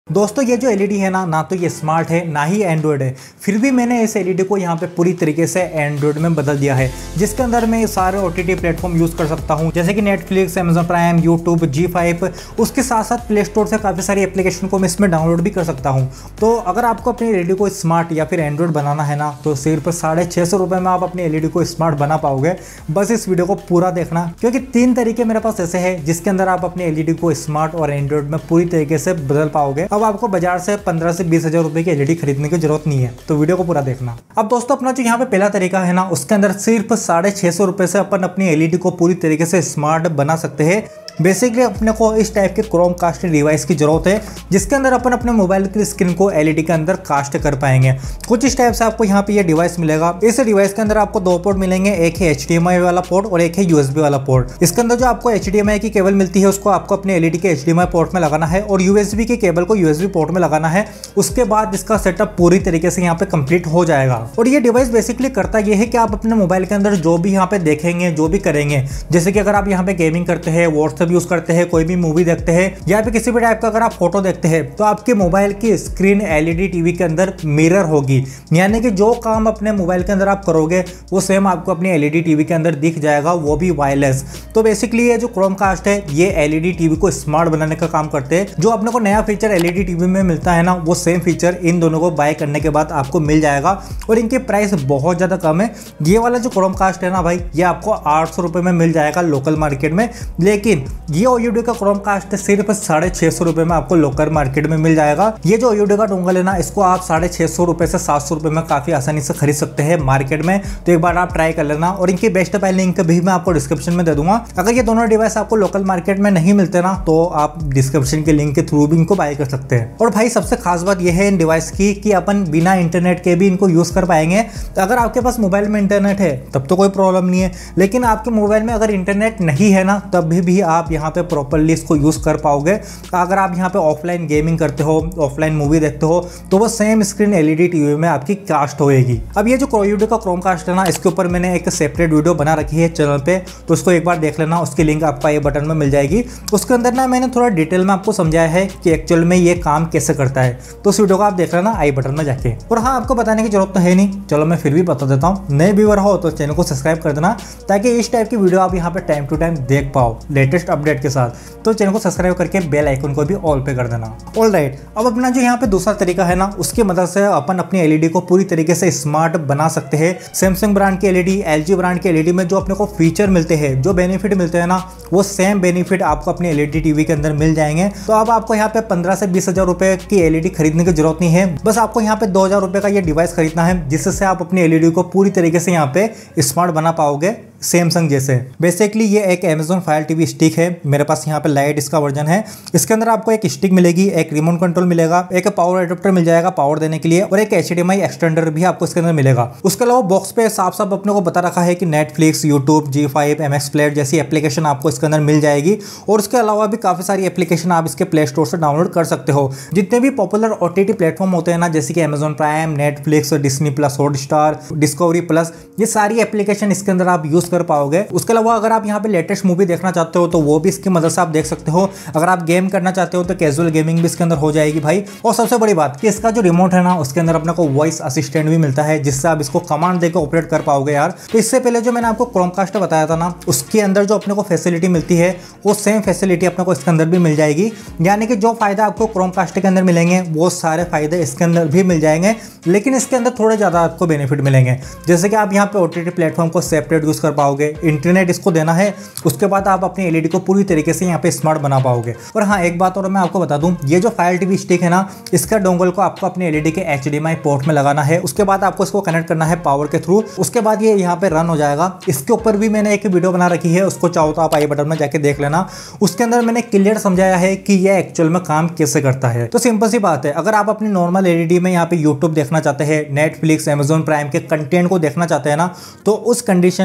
दोस्तों ये जो एलईडी है ना तो ये स्मार्ट है ना ही एंड्रॉयड है। फिर भी मैंने इस एलईडी को यहाँ पे पूरी तरीके से एंड्रॉयड में बदल दिया है, जिसके अंदर मैं सारे ओटीटी प्लेटफॉर्म यूज़ कर सकता हूँ, जैसे कि Netflix, Amazon Prime, YouTube, Zee five. उसके साथ साथ प्ले स्टोर से काफ़ी सारी एप्लीकेशन को मैं इसमें डाउनलोड भी कर सकता हूँ। तो अगर आपको अपनी एलईडी को स्मार्ट या फिर एंड्रॉयड बनाना है ना, तो सिर्फ 650 रुपये में आप अपनी एलईडी को स्मार्ट बना पाओगे। बस इस वीडियो को पूरा देखना, क्योंकि 3 तरीके मेरे पास ऐसे हैं जिसके अंदर आप अपनी एलईडी को स्मार्ट और एंड्रॉयड में पूरी तरीके से बदल पाओगे। अब आपको बाजार से 15 से 20 हजार रुपए की एलईडी खरीदने की जरूरत नहीं है, तो वीडियो को पूरा देखना। अब दोस्तों अपना जो यहाँ पे पहला तरीका है ना, उसके अंदर सिर्फ 650 रुपए से अपन अपनी एलईडी को पूरी तरीके से स्मार्ट बना सकते हैं। बेसिकली अपने को इस टाइप के क्रोम कास्ट डिवाइस की जरूरत है, जिसके अंदर अपन अपने मोबाइल की स्क्रीन को एलईडी के अंदर कास्ट कर पाएंगे। कुछ इस टाइप से आपको यहाँ पे ये डिवाइस मिलेगा। इस डिवाइस के अंदर आपको 2 पोर्ट मिलेंगे, एक है HDMI वाला पोर्ट और एक है USB वाला पोर्ट। इसके अंदर जो आपको HDMI की केबल मिलती है उसको आपको अपने एलईडी के HDMI पोर्ट में लगाना है, और USB की केबल को USB पोर्ट में लगाना है। उसके बाद इसका सेटअप पूरी तरीके से यहाँ पे कंप्लीट हो जाएगा। और ये डिवाइस बेसिकली करता ये है कि आप अपने मोबाइल के अंदर जो भी यहाँ पे देखेंगे, जो भी करेंगे, जैसे कि अगर आप यहाँ पे गेमिंग करते हैं, व्हाट्सएप यूज करते हैं, कोई भी मूवी देखते हैं, या फिर किसी भी टाइप का अगर आप फोटो देखते हैं, तो आपके मोबाइल की स्क्रीन एलईडी टीवी के अंदर मिरर होगी। यानी कि जो काम अपने मोबाइल के अंदर आप करोगे वो सेम आपको अपनी एलईडी टीवी के अंदर दिख जाएगा, वो भी वायरलेस। तो बेसिकली ये जो क्रोमकास्ट है ये एलईडी टीवी को स्मार्ट बनाने का काम करते हैं। जो अपने को नया फीचर एलईडी टीवी में मिलता है ना, वो सेम फीचर इन दोनों को बाय करने के बाद आपको मिल जाएगा, और इनके प्राइस बहुत ज्यादा कम है। ये वाला जो क्रोमकास्ट है ना भाई, ये आपको 800 रुपए में मिल जाएगा लोकल मार्केट में, लेकिन ये OUD का क्रोमकास्ट सिर्फ 650 रुपए में आपको लोकल मार्केट में मिल जाएगा। ये जो OUD का डोंगल है ना, इसको आप 650 रुपए से 700 रुपए में काफी आसानी से खरीद सकते हैं मार्केट में। तो एक बार आप ट्राई कर लेना, और इनकी बेस्ट बाय लिंक भी मैं आपको डिस्क्रिप्शन में दे दूंगा। अगर ये दोनों डिवाइस आपको लोकल मार्केट में नहीं मिलते ना, तो आप डिस्क्रिप्शन के लिंक के थ्रू भी इनको बाय कर सकते हैं। और भाई सबसे खास बात यह है इन डिवाइस की कि अपन बिना इंटरनेट के भी इनको यूज कर पाएंगे। तो अगर आपके पास मोबाइल में इंटरनेट है तब तो कोई प्रॉब्लम नहीं है, लेकिन आपके मोबाइल में अगर इंटरनेट नहीं है ना, तब भी आप यहाँ पे प्रॉपरली इसको यूज कर पाओगे। अगर आप यहाँ पे ऑफलाइन गेमिंग करते हो, ऑफलाइन मूवी देखते हो, तो वो सेम स्क्रीन एलईडी टीवी में आपकी कास्ट होएगी। अब ये जो OUD का क्रोमकास्ट है ना, इसके ऊपर मैंने एक सेपरेट वीडियो बना रखी है चैनल पे, तो उसको एक बार देख लेना। उसकी लिंक आपको ये बटन में मिल जाएगी। उसके अंदर ना मैंने थोड़ा डिटेल में आपको समझाया है कि एक्चुअल में ये काम कैसे करता है, तो उस वीडियो को आप देख लेना आई बटन में जाके। और हाँ, आपको बताने की जरूरत तो है नहीं, चलो मैं फिर भी बता देता हूँ। नए व्यूअर हो तो चैनल को सब्सक्राइब कर देना, ताकि इस टाइप की वीडियो आप यहाँ पे टाइम टू टाइम देख पाओ लेटेस्ट अपडेट के साथ। तो चैनल को सब्सक्राइब करके बेल आइकन को भी ऑल पे कर देना। ऑलराइट, अब अपना जो यहाँ पे दूसरा तरीका है ना, उसकी मदद से अपन अपनी एलईडी को पूरी तरीके से स्मार्ट बना सकते हैं। सैमसंग ब्रांड की एलईडी, LG ब्रांड की एलईडी में जो अपने को फीचर मिलते हैं, जो बेनिफिट मिलते हैं ना, वो सेम बेनिफिट आपको अपनी एलईडी टीवी के अंदर मिल जाएंगे। तो अब आपको यहाँ पे 15 से 20 हजार रुपए की एलईडी खरीदने की जरूरत नहीं है। बस आपको यहाँ पे 2000 रुपए का ये डिवाइस खरीदना है, जिससे आप अपनी एलईडी को पूरी तरीके से यहाँ पे स्मार्ट बना पाओगे सैमसंग जैसे। बेसिकली ये एक Amazon Fire TV स्टिक है। मेरे पास यहाँ पे लाइट इसका वर्जन है। इसके अंदर आपको एक स्टिक मिलेगी, एक रिमोट कंट्रोल मिलेगा, एक पावर एडाप्टर मिल जाएगा पावर देने के लिए, और एक HDMI एक्सटेंडर भी आपको इसके अंदर मिलेगा। उसके अलावा बॉक्स पे साफ साफ अपने को बता रखा है कि Netflix, YouTube, Zee five, MX player जैसी एप्लीकेशन आपको इसके अंदर मिल जाएगी। और उसके अलावा भी काफी सारी एप्लीकेशन आप इसके प्ले स्टोर से डाउनलोड कर सकते हो। जितने भी पॉपुलर OTT प्लेटफॉर्म होते हैं ना, जैसे कि Amazon Prime, Netflix, Disney plus, Hotstar, Discovery plus, ये सारी एप्लीकेशन इसके अंदर आप यूज कर पाओगे। उसके अलावा अगर आप यहाँ पे लेटेस्ट मूवी देखना चाहते हो तो वो भी इसकी मदद से आप देख सकते हो। अगर आप गेम करना चाहते हो तो कैजुअल गेमिंग भी इसके अंदर हो जाएगी भाई। और सबसे बड़ी बात कि इसका जो रिमोट है ना, उसके अंदर अपने को वॉइस असिस्टेंट भी मिलता है, जिससे आप इसको कमांड देकर ऑपरेट कर पाओगे यार। तो इससे पहले जो मैंने आपको क्रोमकास्ट बताया था ना, उसके अंदर जो अपने को फैसिलिटी मिलती है, वो सेम फैसिलिटी अपने को इसके अंदर भी मिल जाएगी। यानी कि जो फायदा आपको क्रोमकास्ट के अंदर मिलेंगे, वो सारे फायदे इसके अंदर भी मिल जाएंगे, लेकिन इसके अंदर थोड़े ज्यादा आपको बेनिफिट मिलेंगे। जैसे कि आप यहाँ पे OTT प्लेटफॉर्म को सेपरेट यूज कर पाओगे, इंटरनेट इसको देना है, उसके बाद आप अपनी एलईडी को पूरी तरीके से यहाँ पे स्मार्ट बना पाओगे। और हाँ, एक बात और मैं आपको बता दूं, ये जो Fire TV स्टिक है ना, इसका डोंगल को आपको अपनी एलईडी के HDMI पोर्ट में लगाना है। उसके बाद आपको इसको कनेक्ट करना है पावर के थ्रू। उसके बाद ये यहाँ पे रन हो जाएगा। इसके ऊपर भी मैंने एक वीडियो बना रखी है, उसको चाहो तो आप आई बटन में जाके देख लेना। उसके अंदर मैंने क्लियर समझाया है कि यह एक्चुअल में काम कैसे करता है। तो सिंपल सी बात है, अगर आप अपनी नॉर्मल एलईडी में यहाँ पे यूट्यूब देखना चाहते हैं, नेटफ्लिक्स, Amazon प्राइम के कंटेंट को देखना चाहते हैं ना, तो उस कंडीशन में ये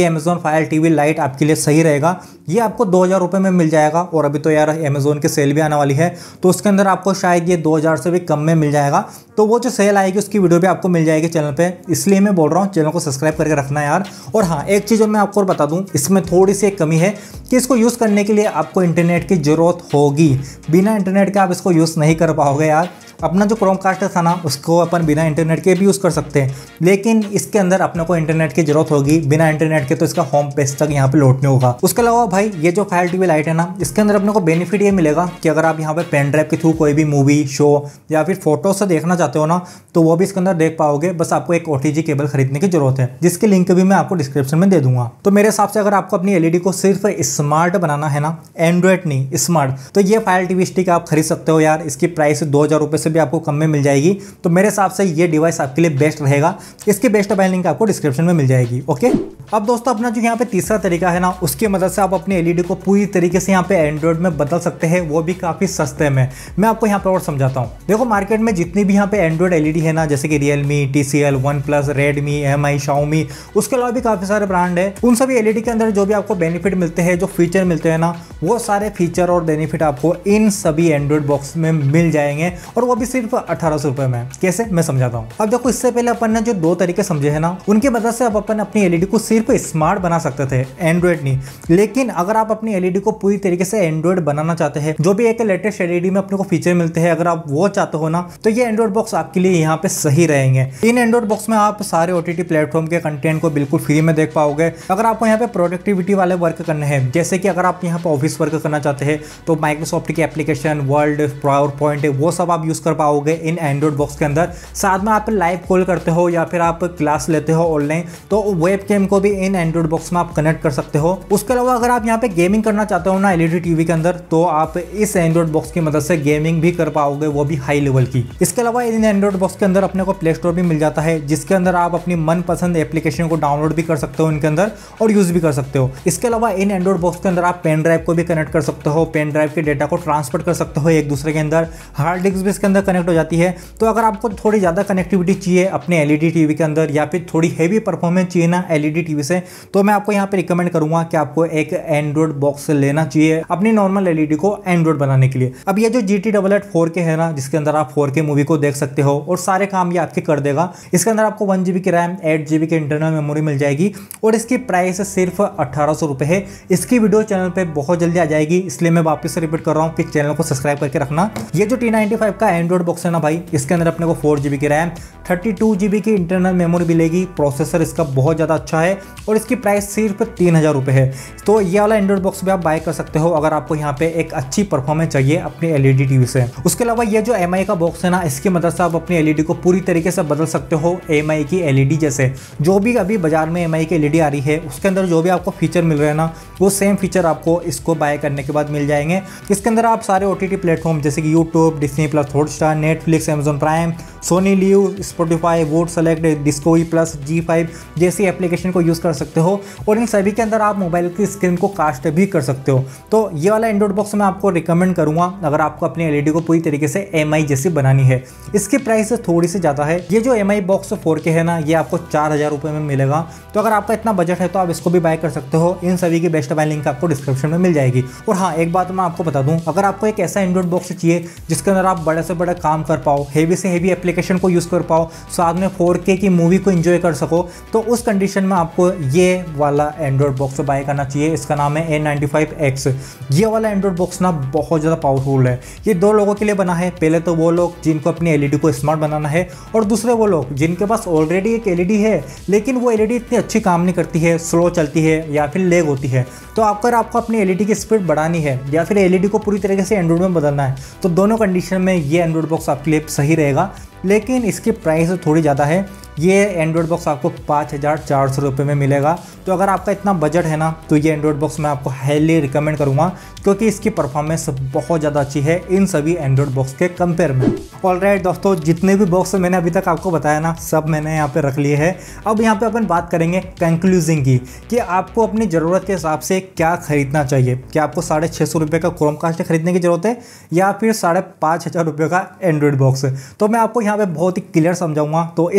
Amazon Fire TV Lite आपके लिए सही रहेगा। ये आपको 2000 रुपये में मिल जाएगा और अभी तो यार Amazon की सेल भी आने वाली है तो उसके अंदर आपको शायद ये 2000 से भी कम में मिल जाएगा। तो वो जो सेल आएगी उसकी वीडियो भी आपको मिल जाएगी चैनल पे, इसलिए मैं बोल रहा हूँ चैनल को सब्सक्राइब करके रखना यार। और हाँ, एक चीज़ मैं आपको और बता दूँ, इसमें थोड़ी सी एक कमी है कि इसको यूज़ करने के लिए आपको इंटरनेट की ज़रूरत होगी। बिना इंटरनेट के आप इसको यूज़ नहीं कर पाओगे यार। अपना जो क्रोमकास्ट था ना उसको अपन बिना इंटरनेट के भी यूज़ कर सकते हैं, लेकिन इसके अंदर अपने को इंटरनेट की जरूरत होगी। बिना इंटरनेट के तो इसका होम पेज तक यहाँ पे लोड नहीं होगा। उसके अलावा भाई ये जो Fire TV Lite है ना, इसके अंदर अपने को बेनिफिट ये मिलेगा कि अगर आप यहाँ पे पेन ड्राइव के थ्रू कोई भी मूवी, शो या फिर फोटो से देखना चाहते हो ना, तो वो भी इसके अंदर देख पाओगे। बस आपको एक OTG केबल खरीदने की जरूरत है, जिसकी लिंक भी मैं आपको डिस्क्रिप्शन में दे दूंगा। तो मेरे हिसाब से अगर आपको अपनी LED को सिर्फ स्मार्ट बनाना है ना, एंड्रॉइड नहीं स्मार्ट, तो ये Fire TV स्टिक आप खरीद सकते हो यार। इसकी प्राइस 2000 रुपये से भी आपको कम में मिल जाएगी। तो मेरे हिसाब से ये डिवाइस आपके लिए बेस्ट रहेगा। इसकी बेस्ट बाय लिंक आपको डिस्क्रिप्शन में मिल जाएगी। ओके, अब दोस्तों अपना जो यहाँ पे तीसरा तरीका है ना, उसकी मदद से आप अपनी LED को पूरी तरीके से यहाँ पे एंड्रॉइड में बदल सकते हैं, वो भी काफ़ी सस्ते में। मैं आपको यहाँ पे और समझाता हूँ। देखो मार्केट में जितनी भी यहाँ पे एंड्रॉइड LED है ना, जैसे कि Realme, TCL, OnePlus, Redmi, MI, Xiaomi, उसके अलावा भी काफ़ी सारे ब्रांड है। उन सभी LED के अंदर जो भी आपको बेनिफिट मिलते हैं, जो फीचर मिलते हैं ना, वो सारे फीचर और बेनिफिट आपको इन सभी एंड्रॉइड बॉक्स में मिल जाएंगे, और वो भी सिर्फ 1800 रुपये में। कैसे, मैं समझाता हूँ। अब देखो इससे पहले अपन ने जो 2 तरीके समझे हैं ना, उनकी मदद से अब अपन अपनी LED को सिर्फ स्मार्ट बना सकते थे, एंड्रॉइड नहीं। लेकिन अगर आप अपनी LED को पूरी तरीके से एंड्रॉइड बनाना चाहते हैं, जो भी एक लेटेस्ट LED में अपने को फीचर मिलते हैं, अगर आप वो चाहते हो ना, तो ये एंड्रॉइड बॉक्स आपके लिए यहाँ पे सही रहेंगे। इन एंड्रॉइड बॉक्स में आप सारे OTT प्लेटफॉर्म के कंटेंट को बिल्कुल फ्री में देख पाओगे। अगर आपको यहाँ पे प्रोडक्टिविटी वाले वर्क करने हैं, जैसे कि अगर आप यहाँ पे ऑफिस वर्क करना चाहते हैं, तो माइक्रोसॉफ्ट की एप्लीकेशन, वर्ड, पावरपॉइंट, वो सब आप यूज कर पाओगे इन एंड्रॉइड बॉक्स के अंदर। साथ में आप लाइव कॉल करते हो या फिर आप क्लास लेते हो ऑनलाइन, तो वेबकैम को भी इन एंड्रॉइड बॉक्स में आप कनेक्ट कर सकते हो। उसके अलावा अगर आप यहाँ पे गेमिंग करना चाहते हो ना LED टीवी के अंदर, तो आप इस एंड्रॉइड बॉक्स की मदद से गेमिंग भी कर पाओगे, वो भी हाई लेवल की। इसके अलावा इन एंड्रॉइड बॉक्स के अंदर अपने को प्ले स्टोर भी मिल जाता है, जिसके अंदर आप अपनी मनपसंद एप्लीकेशन को डाउनलोड भी कर सकते हो इनके अंदर और यूज भी कर सकते हो। इसके अलावा इन एंड्रॉइड बॉक्स के अंदर आप पेन ड्राइव को भी कनेक्ट कर सकते हो, पेन ड्राइव के डेटा को ट्रांसफर कर सकते हो एक दूसरे के अंदर। हार्ड डिस्क भी इसके अंदर कनेक्ट हो जाती है। तो अगर आपको थोड़ी ज़्यादा कनेक्टिविटी चाहिए अपने LED टीवी के अंदर, या फिर थोड़ी हैवी परफॉर्मेंस चाहिए ना LED टीवी से, तो मैं आपको यहाँ पे रिकमेंड करूंगा कि आपको एक एंड्रॉइड बॉक्स लेना चाहिए अपनी नॉर्मल LED को एंड्रॉइड बनाने के लिए। अब ये जो GT88 4K है ना, जिसके अंदर आप 4K मूवी को देख सकते हो और सारे काम ये आपके कर देगा। इसके अंदर आपको 1GB की रैम, 8GB की इंटरनल मेमोरी मिल जाएगी और इसकी प्राइस सिर्फ 1800 रुपये है। इसकी वीडियो चैनल पे बहुत जल्दी आ जाएगी, इसलिए मैं वापस से रिपीट कर रहा हूँ कि चैनल को सब्सक्राइब करके रखना। ये जो T95 का एंड्रॉइड बॉक्स है ना भाई, इसके अंदर अपने को 4GB की रैम, 32GB की इंटरनल मेमोरी मिलेगी। प्रोसेसर इसका बहुत ज़्यादा अच्छा है और इसकी प्राइस सिर्फ 3000 रुपये है। तो ये वाला एंड्रॉइड बॉक्स भी आप बाय कर सकते हो अगर आपको यहाँ पे एक अच्छी परफॉर्मेंस चाहिए अपनी LED टीवी से। उसके अलावा ये जो MI का बॉक्स है ना, इसकी मदद से आप अपनी LED को पूरी तरीके से बदल सकते हो MI की LED जैसे। जो भी अभी बाजार में MI की LED आ रही है, उसके अंदर जो भी आपको फीचर मिल रहे हैं ना, वो सेम फीचर आपको इसको बाय करने के बाद मिल जाएंगे। इसके अंदर आप सारे OTT प्लेटफॉर्म जैसे कि YouTube, Disney+, Hotstar, Netflix, Amazon Prime, Sony Liv, Spotify, Voot Select, Discovery plus, G5 जैसी एप्लीकेशन को यूज़ कर सकते हो। और इन सभी के अंदर आप मोबाइल की स्क्रीन को कास्ट भी कर सकते हो। तो ये वाला एंड्रॉइड बॉक्स मैं आपको रिकमेंड करूंगा अगर आपको अपनी LED को पूरी तरीके से MI जैसी बनानी है। इसकी प्राइस थोड़ी सी ज़्यादा है। ये जो MI बॉक्स 4K है ना, ये आपको 4000 रुपये में मिलेगा। तो अगर आपका इतना बजट है तो आप इसको भी बाय कर सकते हो। इन सभी की बेस्ट बाय लिंक आपको डिस्क्रिप्शन में मिल जाएगी। और हाँ, एक बात मैं आपको बता दूं, अगर आपको एक ऐसा एंड्रॉइड बॉक्स चाहिए जिसके अंदर आप बड़े से बड़े काम कर पाओ, हेवी से हेवी एप्लीकेशन को यूज़ कर पाओ, साथ में 4K की मूवी को एंजॉय कर सको, तो उस कंडीशन में आपको ये वाला एंड्रॉइड बॉक्स बाय करना चाहिए। इसका नाम है A95X। ये वाला एंड्रॉइड बॉक्स ना बहुत ज़्यादा पावरफुल है। ये 2 लोगों के लिए बना है। पहले तो वो लोग जिनको अपनी LED को स्मार्ट बनाना है, और दूसरे वो लोग जिनके पास ऑलरेडी एक LED है, लेकिन वो LED इतनी अच्छी काम नहीं करती है, स्लो चलती है या फिर लेग होती है। तो अगर आपको अपनी LED की स्पीड बढ़ानी है या फिर LED को पूरी तरीके से एंड्रॉइड में बदलना है, तो दोनों कंडीशन में ये एंड्रॉइड बॉक्स आपके लिए सही रहेगा। लेकिन इसकी प्राइस थोड़ी ज़्यादा है। ये एंड्रॉइड बॉक्स आपको 5400 रुपये में मिलेगा। तो अगर आपका इतना बजट है ना, तो ये एंड्रॉइड बॉक्स मैं आपको हाईली रिकमेंड करूँगा, क्योंकि इसकी परफॉर्मेंस बहुत ज़्यादा अच्छी है इन सभी एंड्रॉइड बॉक्स के कंपेयर में। ऑलराइट दोस्तों, जितने भी बॉक्स मैंने अभी तक आपको बताया ना, सब मैंने यहाँ पे रख लिए हैं। अब यहाँ पे अपन बात करेंगे कंक्लूजन की, कि आपको अपनी ज़रूरत के हिसाब से क्या खरीदना चाहिए। क्या आपको 650 रुपये का क्रोमकास्ट खरीदने की ज़रूरत है, या फिर 5500 रुपये का एंड्रॉइड बॉक्स। तो मैं आपको यहाँ पे बहुत ही क्लियर समझाऊंगा। तो इस वाले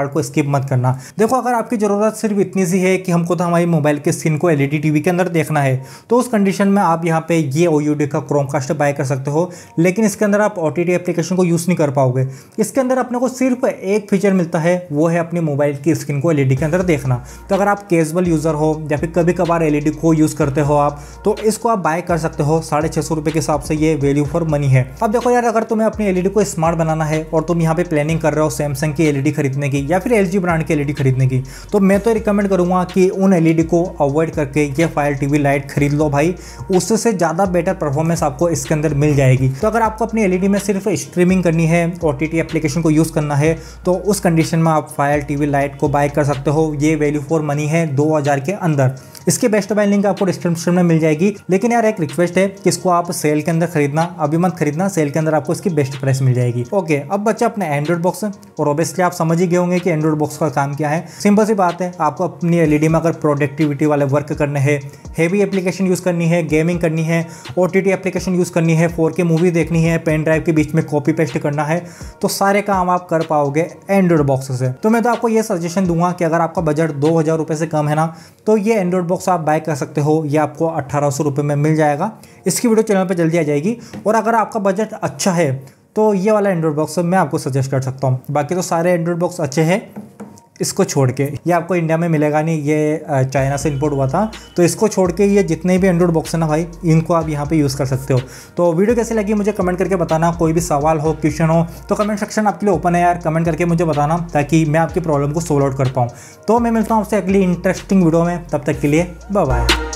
पार्ट को स्किप मत करना। देखो अगर आपकी ज़रूरत सिर्फ इतनी सी है कि हमको तो हमारी मोबाइल के स्क्रीन को एलईडी टीवी के अंदर देखना है, तो उस कंडीशन में आप यहाँ पे ये OUD का क्रोमकास्ट बाय कर सकते हो, लेकिन इसके अंदर आप OTT एप्लीकेशन को यूज़ नहीं कर पाओगे। इसके अंदर अपने को सिर्फ एक फीचर मिलता है, वो है अपनी मोबाइल की स्क्रीन को एलईडी के अंदर देखना। तो अगर आप कैजुअल यूज़र हो या फिर कभी कभार एलईडी को यूज़ करते हो आप, तो इसको आप बाय कर सकते हो। 650 रुपये के हिसाब से ये वैल्यू फॉर मनी है। अब देखो यार, अगर तुम्हें अपनी एलईडी को स्मार्ट बनाना है और तुम यहाँ पे प्लानिंग कर रहे हो सैमसंग की एलईडी खरीदने की या फिर LG ब्रांड की एलईडी खरीदने की, तो मैं तो रिकमेंड करूँगा कि उन एलईडी को अवॉइड करके ये फायर टीवी लाइट खरीद लो भाई। उससे ज़्यादा बेटर परफॉर्मेंस आपको इसके अंदर मिल जाएगी। तो अगर आपको अपनी एलईडी में सिर्फ स्ट्रीमिंग करनी है, OTT एप्लीकेशन को यूज़ करना है, तो उस कंडीशन में आप फायर टीवी लाइट को बाय कर सकते हो। ये वैल्यू फॉर मनी है 2000 के अंदर। इसके बेस्ट बाय लिंक आपको डिस्क्रिप्शन में मिल जाएगी। लेकिन यार एक रिक्वेस्ट है कि इसको आप सेल के अंदर खरीदना, अभी मत खरीदना, सेल के अंदर आपको इसकी बेस्ट प्राइस मिल जाएगी। ओके, अब बच्चा अपने एंड्रॉइड बॉक्स, और ऑब्वियसली आप समझ ही गए होंगे कि एंड्रॉइड बॉक्स का काम क्या है। सिंपल सी बात है, आपको अपनी एलईडी में अगर प्रोडक्टिविटी वाले वर्क करने हैं, हेवी एप्लीकेशन यूज़ करनी है, गेमिंग करनी है, OTT एप्लीकेशन यूज़ करनी है, 4K मूवी देखनी है, पेन ड्राइव के बीच में कॉपी पेस्ट करना है, तो सारे काम आप कर पाओगे एंड्रॉइड बॉक्स से। तो मैं तो आपको ये सजेशन दूंगा कि अगर आपका बजट 2000 रुपये से कम है ना, तो ये एंड्रॉइड बॉक्स आप बाय कर सकते हो। ये आपको 1800 रुपये में मिल जाएगा। इसकी वीडियो चैनल पर जल्दी आ जाएगी। और अगर आपका बजट अच्छा है तो ये वाला एंड्रॉइड बॉक्स मैं आपको सजेस्ट कर सकता हूँ। बाकी तो सारे एंड्रॉइड बॉक्स अच्छे हैं, इसको छोड़ के। ये आपको इंडिया में मिलेगा नहीं, ये चाइना से इंपोर्ट हुआ था। तो इसको छोड़ के ये जितने भी एंड्रॉइड बॉक्स है ना भाई, इनको आप यहाँ पे यूज़ कर सकते हो। तो वीडियो कैसी लगी मुझे कमेंट करके बताना। कोई भी सवाल हो, क्वेश्चन हो, तो कमेंट सेक्शन आपके लिए ओपन है यार। कमेंट करके मुझे बताना ताकि मैं आपकी प्रॉब्लम को सोल्व आउट कर पाऊँ। तो मैं मिलता हूँ आपसे अगली इंटरेस्टिंग वीडियो में। तब तक के लिए बाय बाय।